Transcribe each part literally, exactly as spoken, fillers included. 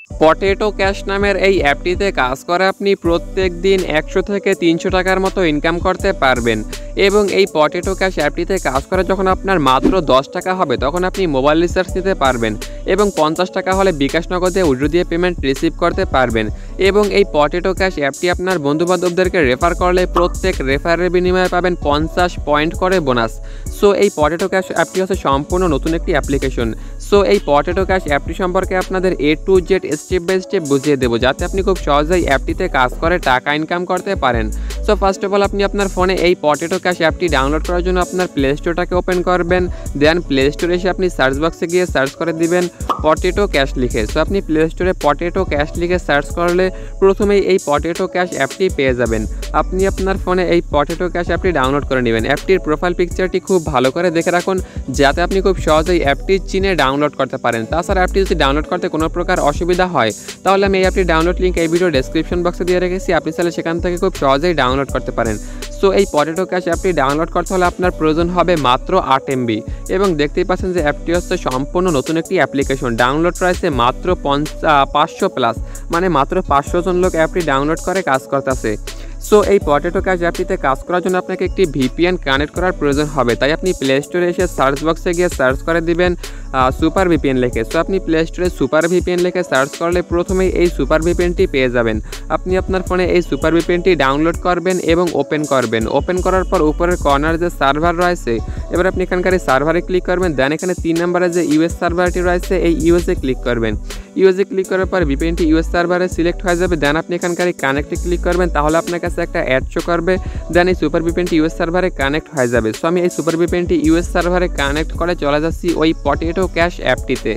Potato cash নামের এই অ্যাপটিতে কাজ করে আপনি প্রত্যেক দিন একশো থেকে তিনশো টাকার মতো ইনকাম করতে পারবেন এবং এই পটেটো ক্যাশ অ্যাপটিতে কাজ করে যখন আপনার মাত্র দশ টাকা হবে তখন আপনি মোবাইল রিচার্জ নিতে পারবেন এবং পঞ্চাশ টাকা হলে বিকাশ নগদে উইথড্র দিয়ে পেমেন্ট রিসিভ করতে পারবেন এবং এই পটেটো ক্যাশ অ্যাপটি আপনার বন্ধুবান্ধবদেরকে রেফার করলে প্রত্যেক রেফারের বিনিময়ে পাবেন পঞ্চাশ পয়েন্ট করে বোনাস। সো এই পটেটো ক্যাশ অ্যাপটি হচ্ছে সম্পূর্ণ নতুন একটি অ্যাপ্লিকেশন। সো এই পটেটো ক্যাশ অ্যাপটি সম্পর্কে আপনাদের A to Z step by step বুঝিয়ে দেবো যাতে আপনি খুব সহজেই অ্যাপটিতে কাজ করে টাকা ইনকাম করতে পারেন। সো ফার্স্ট অফ অল আপনি আপনার ফোনে এই পটেটো ক্যাশ অ্যাপটি ডাউনলোড করার জন্য আপনার প্লে স্টোরটাকে ওপেন করবেন। দেন প্লে স্টোরে এসে আপনি সার্চ বক্সে গিয়ে সার্চ করে দিবেন পটেটো ক্যাশ লিখে। সো আপনি প্লে স্টোরে পটেটো ক্যাশ লিখে সার্চ করলে প্রথমেই এই পটেটো ক্যাশ অ্যাপটি পেয়ে যাবেন। আপনি আপনার ফোনে এই পটেটো ক্যাশ অ্যাপটি ডাউনলোড করে নেবেন। অ্যাপটির প্রোফাইল পিকচারটি খুব ভালো করে দেখে রাখুন যাতে আপনি খুব সহজেই অ্যাপটি চিনে ডাউনলোড করতে পারেন। তাছাড়া অ্যাপটি যদি ডাউনলোড করতে কোনো প্রকার অসুবিধা হয় তাহলে আমি এই অ্যাপটির ডাউনলোড লিঙ্ক এই ভিডিও ডেসক্রিপশন বক্সে দিয়ে রেখেছি, আপনি চাইলে সেখান থেকে খুব সহজেই ডাউনলোড করতে পারেন। সো এই পটেটো ক্যাশ অ্যাপটি ডাউনলোড করতে হলে আপনার প্রয়োজন হবে মাত্র আট এমবি এবং দেখতেই পাচ্ছেন যে অ্যাপটি হচ্ছে সম্পূর্ণ নতুন একটি অ্যাপ্লিকেশন। ডাউনলোড রয়েছে মাত্র পঞ্চা পাঁচশো প্লাস, মানে মাত্র পাঁচশো জন লোক অ্যাপটি ডাউনলোড করে কাজ করতেছে। সো এই পটেটো ক্যাশ অ্যাপটিতে কাজ করার জন্য আপনাকে একটি ভিপিএন কানেক্ট করার প্রয়োজন হবে, তাই আপনি প্লে স্টোরে এসে সার্চ বক্সে গিয়ে সার্চ করে দিবেন সুপার ভিপিএন লিখে। সো আপনি প্লে স্টোরে সুপার ভিপিএন লিখে সার্চ করলে প্রথমেই এই সুপার ভিপিএনটি পেয়ে যাবেন। আপনি আপনার ফোনে এই সুপার ভিপিএনটি ডাউনলোড করবেন এবং ওপেন করবেন। ওপেন করার পর উপরের কর্নার যে সার্ভার রয়েছে, এবার আপনি এখানকার এই সার্ভারে ক্লিক করবেন। দেন এখানে তিন নম্বরে যে ইউএস সার্ভারটি রয়েছে এই ইউএসএ ক্লিক করবেন। ইউএসএ ক্লিক করার পর ভিপিএনটি ইউএস সার্ভারে সিলেক্ট হয়ে যাবে। দেন আপনি এখানকার এই কানেক্টে ক্লিক করবেন, তাহলে আপনার কাছে একটা অ্যাড শো করবে। দেন এই সুপার ভিপিএনটি ইউএস সার্ভারে কানেক্ট হয়ে যাবে। সো আমি এই সুপার ভিপিএনটি ইউএস সার্ভারে কানেক্ট করে চলে যাচ্ছি ওই পটেটো ক্যাশ অ্যাপটিতে।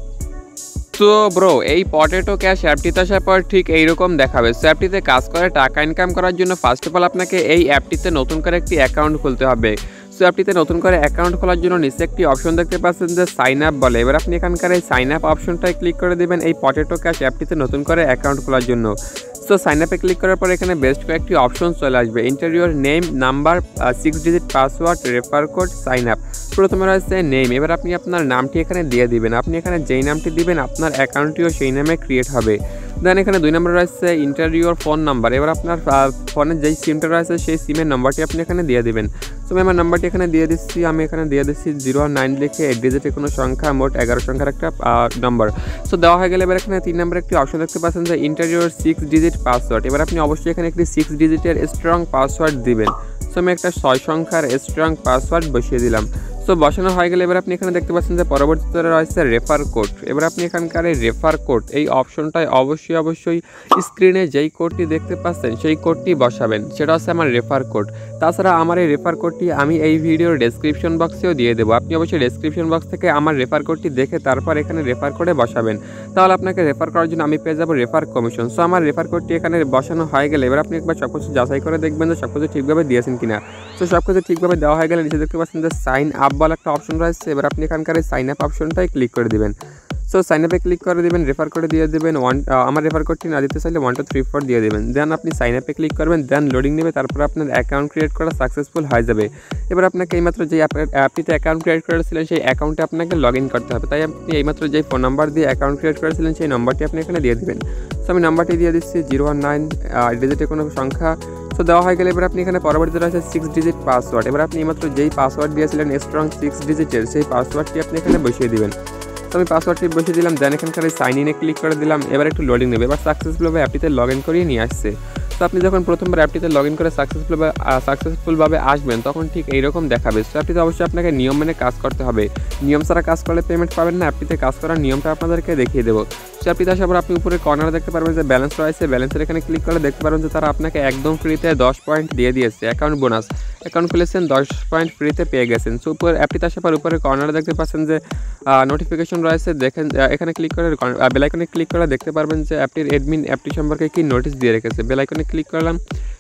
সো ব্রো, এই পটেটো ক্যাশ অ্যাপটিতে আসার পর ঠিক এইরকম দেখাবে। সো অ্যাপটিতে কাজ করে টাকা ইনকাম করার জন্য ফার্স্ট অফ অল আপনাকে এই অ্যাপটিতে নতুন করে একটি অ্যাকাউন্ট খুলতে হবে। সো অ্যাপটিতে নতুন করে অ্যাকাউন্ট খোলার জন্য নিচে একটি অপশন দেখতে পাচ্ছেন যে সাইন আপ বলে। এবার আপনি এখানকার এই সাইন আপ অপশনটায় ক্লিক করে দেবেন এই পটেটো ক্যাশ অ্যাপটিতে নতুন করে অ্যাকাউন্ট খোলার জন্য। সো সাইন আপে ক্লিক করার পর এখানে বেস্ট কয়েকটি অপশন চলে আসবে। Enter your name, number, six digit password, refer code, sign up. প্রথমে রয়েছে নেম। এবার আপনি আপনার নামটি এখানে দিয়ে দিবেন। আপনি এখানে যেই নামটি দিবেন আপনার অ্যাকাউন্টটিও সেই নামে ক্রিয়েট হবে। দেন এখানে দুই নম্বর রয়েছে ইন্টার ইউর ফোন নাম্বার। এবার আপনার ফোনের যেই সিমটা রয়েছে সেই সিমের নাম্বারটি আপনি এখানে দিয়ে দিবেন। সো আমি আমার নাম্বারটি এখানে দিয়ে দিচ্ছি। আমি এখানে দিয়ে দিচ্ছি জিরো নাইন লিখে এইট ডিজিটের কোনো সংখ্যা, মোট এগারো সংখ্যার একটা নাম্বার। সো দেওয়া হয়ে গেলে এবার এখানে তিন নম্বর একটি অপশন দেখতে পাচ্ছেন যে enter your six digit password. এবার আপনি অবশ্যই এখানে একটি সিক্স ডিজিটের স্ট্রং পাসওয়ার্ড দিবেন। সো আমি একটা ছয় সংখ্যার স্ট্রং পাসওয়ার্ড বসিয়ে দিলাম। সো বসানো হয়ে গেলে এবার আপনি এখানে দেখতে পাচ্ছেন যে পরবর্তীতে রয়েছে রেফার কোড। এবার আপনি এখানকার এই রেফার কোড এই অপশনটায় অবশ্যই অবশ্যই স্ক্রিনে যেই কোডটি দেখতে পাচ্ছেন সেই কোডটি বসাবেন, সেটা হচ্ছে আমার রেফার কোড। তাছাড়া আমার এই রেফার কোডটি আমি এই ভিডিওর ডেসক্রিপশন বক্সেও দিয়ে দেবো। আপনি অবশ্যই ডেসক্রিপশন বক্স থেকে আমার রেফার কোডটি দেখে তারপর এখানে রেফার কোডে বসাবেন, তাহলে আপনাকে রেফার করার জন্য আমি পেয়ে যাবো রেফার কমিশন। সো আমার রেফার কোডটি এখানে বসানো হয়ে গেলে এবার আপনি একবার সব কিছু যাচাই করে দেখবেন যে সব কিছু ঠিকভাবে দিয়েছেন কিনা। সো সব কিছু ঠিকভাবে দেওয়া হয়ে গেলে নিচে দেখতে পাচ্ছেন যে সাইন আপ বলে একটা অপশন রয়েছে। এবার আপনি এখানকার এই সাইন আপ অপশনটাই ক্লিক করে দিবেন। সো সাইন আপে ক্লিক করে দেবেন, রেফার কোডে দিয়ে দেবেন ওয়ান। আমার রেফার কোডটি না দিতে চাইলে ওয়ান টু থ্রি ফোর দিয়ে দেবেন। দেন আপনি সাইন আপে ক্লিক করবেন। দেন লোডিং নেবে, তারপর আপনার অ্যাকাউন্ট ক্রিয়েট করা সাকসেসফুল হয়ে যাবে। এবার আপনাকে এইমাত্র যে অ্যাপটিতে অ্যাকাউন্ট ক্রিয়েট করেছিলেন সেই অ্যাকাউন্টে আপনাকে লগ ইন করতে হবে। তাই আপনি এইমাত্র যেই ফোন নাম্বার দিয়ে অ্যাকাউন্ট ক্রিয়েট করেছিলেন সেই নাম্বারটি আপনি এখানে দিয়ে দেবেন। সো আমি নাম্বারটি দিয়ে দিচ্ছি জিরো ওয়ান নাইন ডিজিটের কোনো সংখ্যা। সো দেওয়া হয়ে গেলে এবার আপনি এখানে পরবর্তীতে রয়েছে সিক্স ডিজিট পাসওয়ার্ড। এবার আপনি এইমাত্র যেই পাসওয়ার্ড দিয়েছিলেন স্ট্রং সিক্স ডিজিটের সেই পাসওয়ার্ডটি আপনি এখানে বসিয়ে দিবেন। তো আমি পাসওয়ার্ডটি বসিয়ে দিলাম। দেন এখানকার সাইন ইনে ক্লিক করে দিলাম। এবার একটু লোডিং নেবে। এবার সাকসেসফুলভাবে অ্যাপটিতে লগ ইন করিয়ে নিয়ে আসছে। তো আপনি যখন প্রথমবার অ্যাপটিতে লগ ইন করে সাকসেসফুলভাবে সাকসেসফুলভাবে আসবেন তখন ঠিক এইরকম দেখাবে। সো অ্যাপটিতে অবশ্যই আপনাকে নিয়ম মেনে কাজ করতে হবে। নিয়ম ছাড়া কাজ করলে পেমেন্ট পাবেন না। অ্যাপটিতে কাজ করার নিয়মটা আপনাদেরকে দেখিয়ে দেবো। সো অ্যাপটিতে আসার পর আপনি উপরে কর্নারে দেখতে পারবেন যে ব্যালেন্স রয়েছে। ব্যালেন্সের এখানে ক্লিক করে দেখতে পারবেন যে তারা আপনাকে একদম ফ্রিতে দশ পয়েন্ট দিয়ে দিয়েছে অ্যাকাউন্ট বোনাস। অ্যাকাউন্ট খুলেছেন, দশ পয়েন্ট ফ্রিতে পেয়ে গেছেন। সো উপরে অ্যাপটিতে আসার পর উপরে কর্নারে দেখতে পাচ্ছেন যে নোটিফিকেশন রয়েছে। দেখেন এখানে ক্লিক করে বেল আইকনে ক্লিক করে দেখতে পারবেন যে অ্যাপটির অ্যাডমিন অ্যাপটি সম্পর্কে কি নোটিশ দিয়ে রেখেছে। বেল আইকনে ক্লিক করলাম।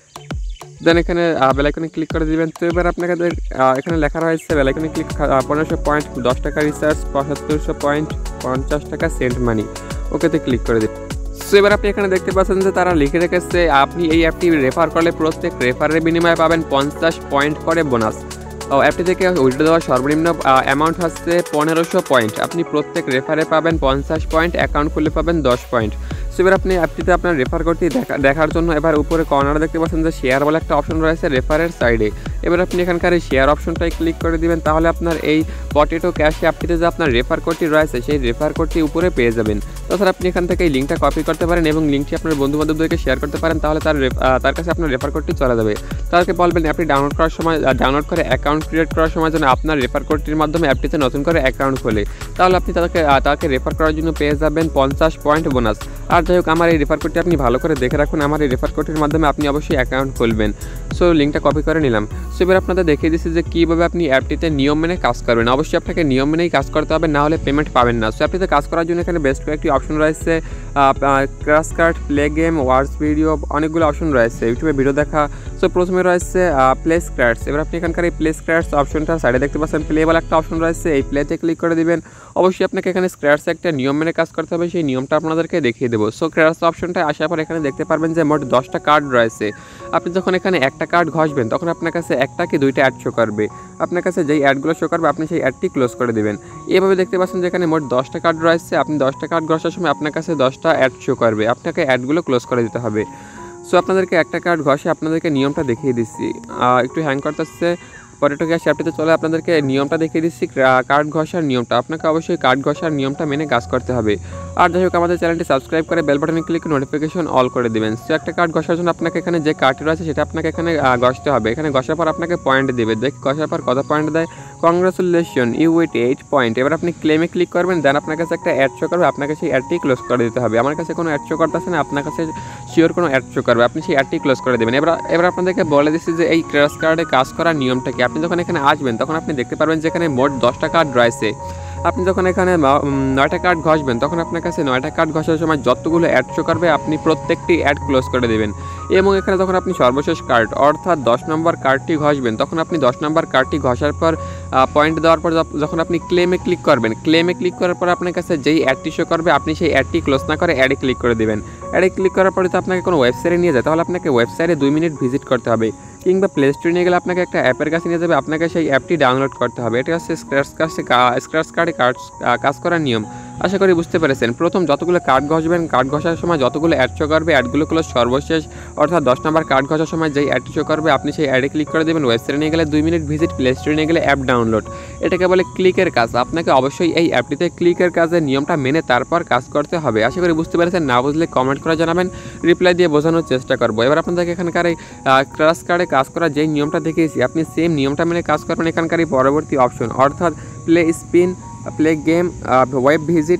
দেন এখানে বেল আইকনে ক্লিক করে দিবেন। তো এবার আপনাকে এখানে লেখা রয়েছে বেল আইকনে ক্লিক পনেরোশো পয়েন্ট, দশ টাকা রিচার্জ, পঁচাত্তরশো পয়েন্ট, পঞ্চাশ টাকা সেন্ট মানি, ওকেতে ক্লিক করে দিন। সো এবার আপনি এখানে দেখতে পাচ্ছেন যে তারা লিখে রেখেছে আপনি এই অ্যাপটি রেফার করলে প্রত্যেক রেফারের বিনিময়ে পাবেন পঞ্চাশ পয়েন্ট করে বোনাস। অ্যাপটি থেকে উইথড্র দেওয়ার সর্বনিম্ন অ্যামাউন্ট হচ্ছে পনেরোশো পয়েন্ট। আপনি প্রত্যেক রেফারে পাবেন পঞ্চাশ পয়েন্ট, অ্যাকাউন্ট খুললে পাবেন দশ পয়েন্ট। সো এবার আপনি অ্যাপটিতে আপনার রেফার করতে দেখা দেখার জন্য এবার উপরে কর্নারে দেখতে পাচ্ছেন যে শেয়ার বলে একটা অপশন রয়েছে রেফারের সাইডে। এবার আপনি এখানকার এই শেয়ার অপশনটায় ক্লিক করে দিবেন, তাহলে আপনার এই পটেটো ক্যাশ অ্যাপটিতে যে আপনার রেফার কোডটি রয়েছে সেই রেফার কোডটি উপরে পেয়ে যাবেন। তাছাড়া আপনি এখান থেকে এই লিঙ্কটা কপি করতে পারেন এবং লিঙ্কটি আপনার বন্ধুবান্ধবদেরকে শেয়ার করতে পারেন, তাহলে তার তার কাছে আপনার রেফার কোডটি চলে যাবে। তাদেরকে বলবেন অ্যাপটি ডাউনলোড করার সময় ডাউনলোড করে অ্যাকাউন্ট ক্রিয়েট করার সময় যেন আপনার রেফার কোডটির মাধ্যমে অ্যাপটিতে নতুন করে অ্যাকাউন্ট খোলে, তাহলে আপনি তাদেরকে তাকে রেফার করার জন্য পেয়ে যাবেন পঞ্চাশ পয়েন্ট বোনাস। আর যাই হোক, আমার এই রেফার কোডটি আপনি ভালো করে দেখে রাখুন, আমার এই রেফার কোডটির মাধ্যমে আপনি অবশ্যই অ্যাকাউন্ট খুলবেন। সো লিঙ্কটা কপি করে নিলাম। সো এবার আপনাদের দেখিয়ে দিচ্ছি যে কীভাবে আপনি অ্যাপটিতে নিয়ম মেনে কাজ করবেন। অবশ্যই আপনাকে নিয়ম মেনেই কাজ করতে হবে, না হলে পেমেন্ট পাবেন না। সো অ্যাপটিতে কাজ করার জন্য এখানে বেস্ট কয়েকটি অপশন রয়েছে, crash card, play game, words video, অনেকগুলো অপশন রয়েছে, ইউটিউবে ভিডিও দেখা। সো প্রথমে রয়েছে প্লে স্ক্র্যাচ। এবার আপনি এখানকার এই প্লে স্ক্র্যাচ অপশনটা সাইডে দেখতে পাচ্ছেন, প্লে বলে একটা অপশন রয়েছে, এই প্লেতে ক্লিক করে দিবেন। অবশ্যই আপনাকে এখানে স্ক্র্যাচে একটা নিয়ম মেনে কাজ করতে হবে, সেই নিয়মটা আপনাদেরকে দেখিয়ে দেবো। সো স্ক্র্যাচ অপশনটা আসার পর এখানে দেখতে পারবেন যে মোট দশটা কার্ড রয়েছে। আপনি যখন এখানে একটা কার্ড ঘষবেন তখন আপনার কাছে একটা কি দুইটা অ্যাড শো করবে। আপনার কাছে যেই অ্যাডগুলো শো করবে আপনি সেই অ্যাডটি ক্লোজ করে দেবেন। এভাবে দেখতে পাচ্ছেন যে এখানে মোট দশটা কার্ড রয়েছে। আপনি দশটা কার্ড ঘষার সময় আপনার কাছে দশটা অ্যাড শো করবে, আপনাকে অ্যাডগুলো ক্লোজ করে দিতে হবে। সো আপনাদেরকে একটা কার্ড ঘষে আপনাদেরকে নিয়মটা দেখিয়ে দিচ্ছি, একটু হ্যাং করতেছে। পটেটো ক্যাশ অ্যাপটিতে চলে আপনাদেরকে নিয়মটা দেখিয়ে দিচ্ছি, কার্ড ঘষার নিয়মটা। আপনাকে অবশ্যই কার্ড ঘষার নিয়মটা মেনে কাজ করতে হবে। আর যাই হোক, আমাদের চ্যানেলটি সাবস্ক্রাইব করে বেল বাটনে ক্লিক করে নোটিফিকেশন অল করে দেবেন। সো একটা কার্ড ঘষার জন্য আপনাকে এখানে যে কার্ডটি রয়েছে সেটা আপনাকে এখানে ঘষতে হবে। এখানে ঘষার পর আপনাকে পয়েন্ট দেবে, দেখি ঘষার পর কত পয়েন্ট দেয়। Congratulation, you with eight point. এবার আপনি ক্লেমে ক্লিক করবেন, দেন আপনার কাছে একটা অ্যাড শো করবে, আপনাকে সেই অ্যাডটি ক্লোজ করে দিতে হবে। আমার কাছে কোনো অ্যাড শো করতেছে না, আপনার কাছে শিওর কোনো অ্যাড শো করবে, আপনি সেই অ্যাডটি ক্লোজ করে দেবেন। এবার এবার আপনাদেরকে বলে দিচ্ছি যে এই ক্র্যাশ কার্ডে কাজ করার নিয়মটা কি। আপনি যখন এখানে আসবেন তখন আপনি দেখতে পারবেন যে এখানে মোট দশটা কার্ড রয়েছে। আপনি যখন এখানে নয়টা কার্ড ঘষবেন তখন আপনার কাছে নয়টা কার্ড ঘষার সময় যতগুলো অ্যাড শো করবে আপনি প্রত্যেকটি অ্যাড ক্লোজ করে দেবেন। এবং এখানে যখন আপনি সর্বশেষ কার্ড অর্থাৎ দশ নম্বর কার্ডটি ঘষবেন তখন আপনি দশ নম্বর কার্ডটি ঘষার পর পয়েন্ট দেওয়ার পর যখন আপনি ক্লেমে ক্লিক করবেন, ক্লেমে ক্লিক করার পর আপনার কাছে যেই অ্যাডটি শো করবে আপনি সেই অ্যাডটি ক্লোজ না করে অ্যাডে ক্লিক করে দেবেন। অ্যাডে ক্লিক করার পরে তো আপনাকে কোনো ওয়েবসাইটে নিয়ে যায়, তাহলে আপনাকে ওয়েবসাইটে দুই মিনিট ভিজিট করতে হবে, কিংবা প্লে স্টোরে নিয়ে গেলে আপনাকে একটা অ্যাপের কাছে নিয়ে যাবে, আপনাকে সেই অ্যাপটি ডাউনলোড করতে হবে। এটা হচ্ছে স্ক্র্যাচ কার্ডে স্ক্র্যাচ কার্ডে কাজ করার নিয়ম। আশা করি বুঝতে পেরেছেন। প্রথম যতগুলো কার্ড ঘষবেন, কার্ড ঘষার সময় যতগুলো অ্যাড শো করবে অ্যাডগুলো ক্লোজ সর্বশেষ অর্থাৎ দশ নম্বর কার্ড ঘষার সময় যেই অ্যাডটি শো করবে আপনি সেই অ্যাডে ক্লিক করে দেবেন। ওয়েবসাইটে নিয়ে গেলে দুই মিনিট ভিজিট, প্লে স্টোরে নিয়ে গেলে অ্যাপ ডাউনলোড। এটাকে বলে ক্লিকের কাজ। আপনাকে অবশ্যই এই অ্যাপটিতে ক্লিকের কাজের নিয়মটা মেনে তারপর কাজ করতে হবে। আশা করি বুঝতে পেরেছেন। না বুঝলে কমেন্ট করে জানাবেন, রিপ্লাই দিয়ে বোঝানোর চেষ্টা করবো। এবার আপনাদেরকে এখানকার এই ক্র্যাশ কার্ডে কাজ করার যেই নিয়মটা দেখিয়েছি আপনি সেম নিয়মটা মেনে কাজ করবেন। এখানকার এই পরবর্তী অপশন অর্থাৎ play spin, play game, web visit,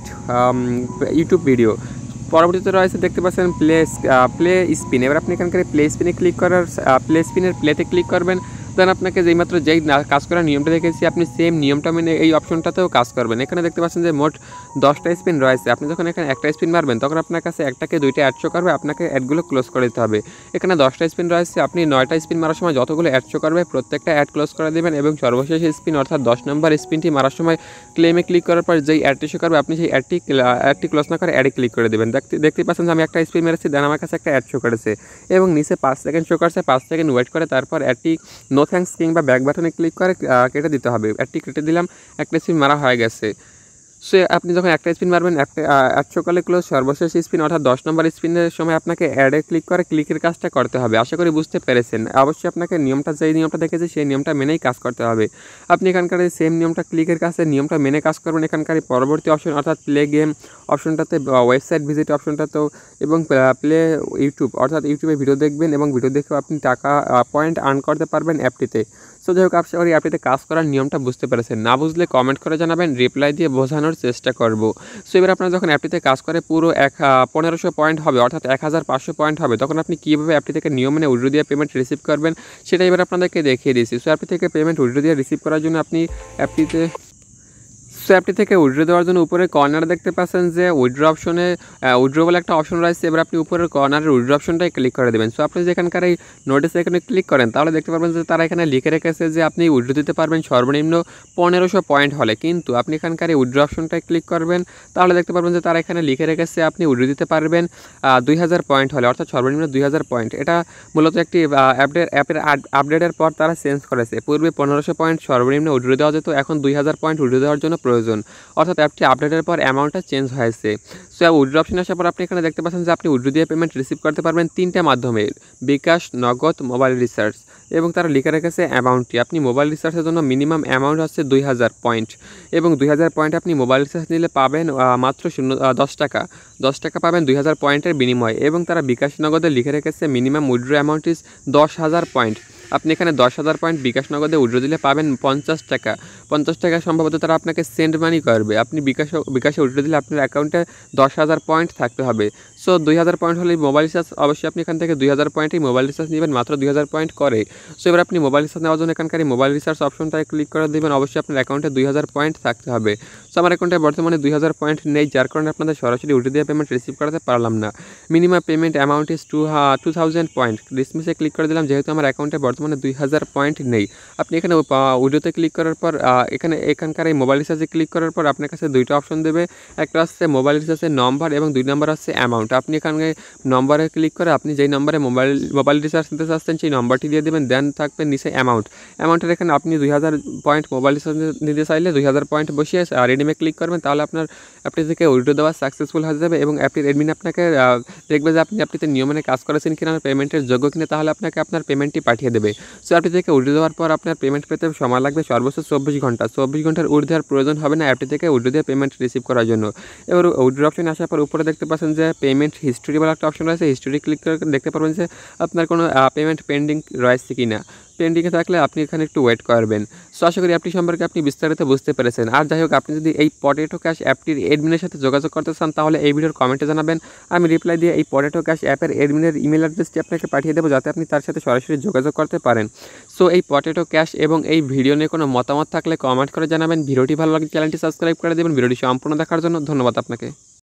YouTube video, পরবর্তীতে রয়েছে দেখতে পাচ্ছেন প্লে প্লে স্পিন। এবার আপনি এখানকার প্লে স্পিনে ক্লিক করার প্লে স্পিনের প্লেতে ক্লিক করবেন, দেন আপনাকে যেই মাত্র যেই কাজ করার নিয়মটা দেখেছি আপনি সেম নিয়মটা মেনে এই অপশনটাতেও কাজ করবেন। এখানে দেখতে পাচ্ছেন যে মোট দশটা স্পিন রয়েছে। আপনি যখন এখানে একটা স্পিন মারবেন তখন আপনার কাছে একটাকে দুইটা অ্যাড শো করবে, আপনাকে অ্যাডগুলো ক্লোজ করে দিতে হবে। এখানে দশটা স্পিন রয়েছে, আপনি নয়টা স্পিন মারার সময় যতগুলো অ্যাড শো করবে প্রত্যেকটা অ্যাড ক্লোজ করে দেবেন এবং সর্বশেষ স্পিন অর্থাৎ দশ নম্বর স্পিনটি মারার সময় ক্লেমে ক্লিক করার পর যেই অ্যাডটি শো করবে আপনি সেই অ্যাডটি অ্যাডটি ক্লোজ না করে অ্যাডে ক্লিক করে দেবেন। দেখতে দেখতে পাচ্ছেন যে আমি একটা স্পিন মেরেছি, দেন আমার কাছে একটা অ্যাড শো করেছে এবং নিচে পাঁচ সেকেন্ড শো করছে। পাঁচ সেকেন্ড ওয়েট করে তারপর অ্যাডটি নো থ্যাঙ্কস কিংবা ব্যাক বাটনে ক্লিক করে কেটে দিতে হবে। অ্যাডটি কেটে দিলাম, একটা স্পিন মারা হয়ে গেছে। সো আপনি যখন একটা স্পিন মারবেন একটা অ্যাড শো করলে ক্লোজ, সর্বশেষ স্পিন অর্থাৎ দশ নম্বর স্পিনের সময় আপনাকে অ্যাডে ক্লিক করে ক্লিকের কাজটা করতে হবে। আশা করি বুঝতে পেরেছেন। অবশ্যই আপনাকে নিয়মটা যেই নিয়মটা দেখেছি সেই নিয়মটা মেনেই কাজ করতে হবে। আপনি এখানকার এই সেম নিয়মটা ক্লিকের কাছে নিয়মটা মেনে কাজ করবেন। এখানকার পরবর্তী অপশন অর্থাৎ প্লে গেম অপশনটাতে, ওয়েবসাইট ভিজিট অপশনটাতেও এবং প্লে ইউটিউব অর্থাৎ ইউটিউবে ভিডিও দেখবেন এবং ভিডিও দেখেও আপনি টাকা পয়েন্ট আর্ন করতে পারবেন অ্যাপটিতে। সো যাই হোক, আশা করি অ্যাপটিতে কাজ করার নিয়মটা বুঝতে পেরেছেন। না বুঝলে কমেন্ট করে জানাবেন, রিপ্লাই দিয়ে বোঝানোর চেষ্টা করব। সো এবার আপনার যখন অ্যাপটিতে কাজ করে পুরো এক পনেরোশো পয়েন্ট হবে অর্থাৎ এক হাজার পাঁচশো পয়েন্ট হবে তখন আপনি কীভাবে অ্যাপটি থেকে নিয়ম মেনে উইথড্র দিয়ে পেমেন্ট রিসিভ করবেন সেটা এবার আপনাদেরকে দেখিয়ে দিয়েছি। সো অ্যাপটি থেকে পেমেন্ট উইথড্র দিয়ে রিসিভ করার জন্য আপনি অ্যাপটিতে সো অ্যাপটি থেকে উইথড্র দেওয়ার জন্য উপরে কর্নারে দেখতে পাচ্ছেন যে উইথড্র অপশনে উইথড্র বলে একটা অপশন রয়েছে। এবার আপনি উপরের কর্নারের উইথড্র অপশনটাই ক্লিক করে দেবেন। সো আপনি যেখানকার এই নোটিস এখানে ক্লিক করেন তাহলে দেখতে পারবেন যে তারা এখানে লিখে রেখেছে যে আপনি উইথড্র দিতে পারবেন সর্বনিম্ন পনেরোশো পয়েন্ট হলে। কিন্তু আপনি এখানকার এই উইথড্র অপশনটায় ক্লিক করবেন তাহলে দেখতে পারবেন যে তারা এখানে লিখে রেখেছে আপনি উইথড্র দিতে পারবেন দুই হাজার পয়েন্ট হলে, অর্থাৎ সর্বনিম্ন দুই হাজার পয়েন্ট। এটা মূলত একটি অ্যাপের অ্যাপের আপডেটের পর তারা চেঞ্জ করেছে। পূর্বে পনেরোশো পয়েন্ট সর্বনিম্ন উইথড্র দেওয়া যেত, এখন দুই হাজার পয়েন্ট উইথড্র দেওয়ার জন্য প্রয়োজন, অর্থাৎ অ্যাপটি আপডেটের পর অ্যামাউন্টটা চেঞ্জ হয়েছে। সো উইথড্র অপশন আসার পর আপনি এখানে দেখতে পাচ্ছেন যে আপনি উইথড্র দিয়ে পেমেন্ট রিসিভ করতে পারবেন তিনটা মাধ্যমে, বিকাশ, নগদ, মোবাইল রিচার্জ। এবং তারা লিখে রেখেছে অ্যামাউন্টটি আপনি মোবাইল রিচার্জের জন্য মিনিমাম অ্যামাউন্ট হচ্ছে দুই হাজার পয়েন্ট, এবং দুই হাজার পয়েন্ট আপনি মোবাইল রিচার্জ নিলে পাবেন মাত্র শূন্য দশ টাকা দশ টাকা পাবেন দুই হাজার পয়েন্টের বিনিময়ে। এবং তারা বিকাশ নগদে লিখে রেখেছে মিনিমাম উইথড্র অ্যামাউন্ট ইজ দশ হাজার পয়েন্ট। আপনি এখানে দশ হাজার পয়েন্ট বিকাশ নগদে উইথড্র দিলে পাবেন পঞ্চাশ টাকা পঞ্চাশ টাকা সম্ভবত তারা আপনাকে সেন্ড মানি করবে। আপনি বিকাশ বিকাশে উইথড্র দিলে আপনার অ্যাকাউন্টে দশ হাজার পয়েন্ট থাকতে হবে। সো দুই হাজার পয়েন্ট হলে মোবাইল রিচার্জ অবশ্যই আপনি এখান থেকে দুই হাজার পয়েন্টেই মোবাইল রিচার্জ নেবেন, মাত্র দুই হাজার পয়েন্ট করে। সো এবার আপনি মোবাইল রিচার্জ নেওয়ার জন্য এখানকার মোবাইল রিচার্জ অপশনটায় ক্লিক করে দেবেন। অবশ্যই আপনার অ্যাকাউন্টে দুই হাজার পয়েন্ট থাকতে হবে। সো আমার অ্যাকাউন্টে বর্তমানে দুই হাজার পয়েন্ট নেই, যার কারণে আপনাদের সরাসরি উইথড্র দিয়ে পেমেন্ট রিসিভ করাতে পারলাম না। Minimum payment amount is two two thousand point. ডিসমিসে ক্লিক করে দিলাম, যেহেতু আমার অ্যাকাউন্টে বর্তমানে দুই হাজার পয়েন্ট নেই। আপনি এখানে উইথড্রতে ক্লিক করার পর এখানে এখানকার এই মোবাইল রিচার্জে ক্লিক করার পর আপনার কাছে দুইটা অপশন দেবে, একটা হচ্ছে মোবাইল রিচার্জের নম্বর এবং দুই নম্বর হচ্ছে অ্যামাউন্ট। আপনি এখানে নম্বরে ক্লিক করে আপনি যেই নম্বরে মোবাইল মোবাইল রিচার্জ নিতে চাচ্ছেন সেই নম্বরটি দিয়ে দেবেন, দেন থাকবে নিচে অ্যামাউন্ট। অ্যামাউন্টের এখানে আপনি দুই হাজার পয়েন্ট মোবাইল রিচার্জ নিতে চাইলে দুই হাজার পয়েন্ট বসিয়ে রিডিমে ক্লিক করবেন, তাহলে আপনার অ্যাপটি থেকে উইথড্র দেওয়া সাকসেসফুল হয়ে যাবে। এবং অ্যাপটির অ্যাডমিন আপনাকে দেখবে যে আপনি অ্যাপটিতে নিয়ম মেনে কাজ করেছেন কিনা, পেমেন্টের যোগ্য কিনা, তাহলে আপনাকে আপনার পেমেন্টটি পাঠিয়ে দেবে। সো অ্যাপটি থেকে উইথড্র দেওয়ার পর আপনার পেমেন্ট পেতে সময় লাগবে সর্বোচ্চ চব্বিশ ঘন্টা চব্বিশ ঘন্টার ঊর্ধ্বে আর প্রয়োজন হবে না অ্যাপটি থেকে উইথড্র দিয়ে পেমেন্ট রিসিভ করার জন্য। এবার উইথড্র অপশনে আসার পর উপরে দেখতে পাচ্ছেন যে পেমেন্ট হিস্ট্রি বলে একটা অপশন রয়েছে। হিস্ট্রি ক্লিক করে দেখতে পারবেন যে আপনার কোনো পেমেন্ট পেন্ডিং রয়েছে কি না। পেন্ডিংয়ে থাকলে আপনি এখানে একটু ওয়েট করবেন। সো আশা করি অ্যাপটি সম্পর্কে আপনি বিস্তারিত বুঝতে পেরেছেন। আর যাই হোক, আপনি যদি এই পটেটো ক্যাশ অ্যাপটির এডমিনের সাথে যোগাযোগ করতে চান তাহলে এই ভিডিওর কমেন্টে জানাবেন, আমি রিপ্লাই দিয়ে এই পটেটো ক্যাশ অ্যাপের এডমিনের ইমেল অ্যাড্রেসটি আপনাকে পাঠিয়ে দেবো, যাতে আপনি তার সাথে সরাসরি যোগাযোগ করতে পারেন। সো এই পটেটো ক্যাশ এবং এই ভিডিও নিয়ে কোনো মতামত থাকলে কমেন্ট করে জানাবেন। ভিডিওটি ভালো লাগলে চ্যানেলটি সাবস্ক্রাইব করে দেবেন। ভিডিওটি সম্পূর্ণ দেখার জন্য ধন্যবাদ আপনাকে।